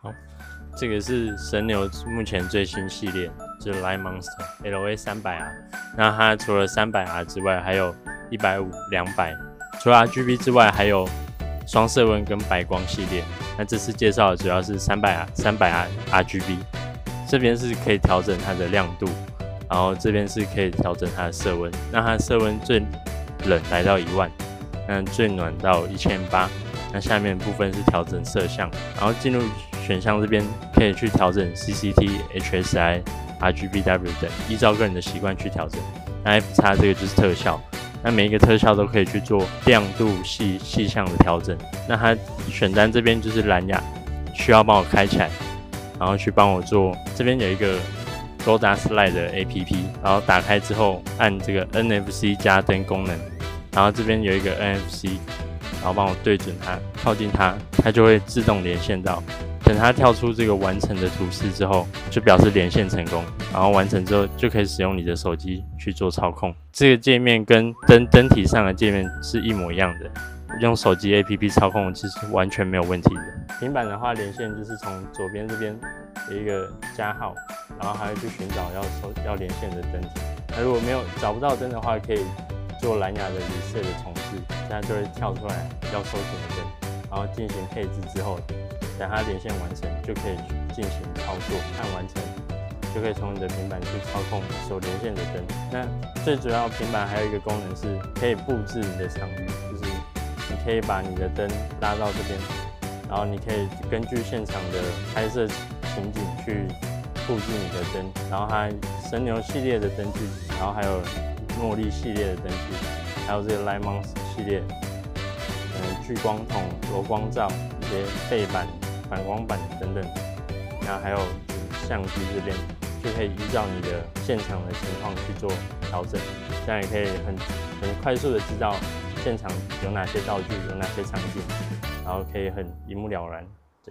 好，这个是神牛目前最新系列，就是 Light Monster LA300R。那它除了300R 之外，还有150、200。除了 RGB 之外，还有双色温跟白光系列。那这次介绍的主要是300R RGB， 这边是可以调整它的亮度，然后这边是可以调整它的色温。那它的色温最冷来到10000，那最暖到1800。那下面部分是调整色相，然后进入选项这边可以去调整 CCT、HSI、RGBW 等，依照个人的习惯去调整。那 FX 这个就是特效，那每一个特效都可以去做亮度、细项的调整。那它选单这边就是蓝牙，需要帮我开起来，然后去帮我做。这边有一个 Golda Slide 的 APP， 然后打开之后按这个 NFC 加灯功能，然后这边有一个 NFC。然后帮我对准它，靠近它，它就会自动连线到。等它跳出这个完成的图示之后，就表示连线成功。然后完成之后，就可以使用你的手机去做操控。这个界面跟灯体上的界面是一模一样的，用手机 APP 操控其实完全没有问题的。平板的话，连线就是从左边这边有一个加号，然后还会去寻找要连线的灯体。那如果找不到灯的话，可以做蓝牙的 reset 的重置，它就会跳出来要搜寻的灯，然后进行配置之后，等它连线完成就可以进行操作，按完成就可以从你的平板去操控所连线的灯。那最主要平板还有一个功能是可以布置你的场域，就是你可以把你的灯拉到这边，然后你可以根据现场的拍摄情景去布置你的灯，然后它神牛系列的灯具，然后还有茉莉系列的灯具，还有这个 Light Monster 系列，聚光筒、柔光罩、一些背板、反光板等等，然后还有相机这边，就可以依照你的现场的情况去做调整，这样也可以很快速的知道现场有哪些道具、有哪些场景，然后可以很一目了然。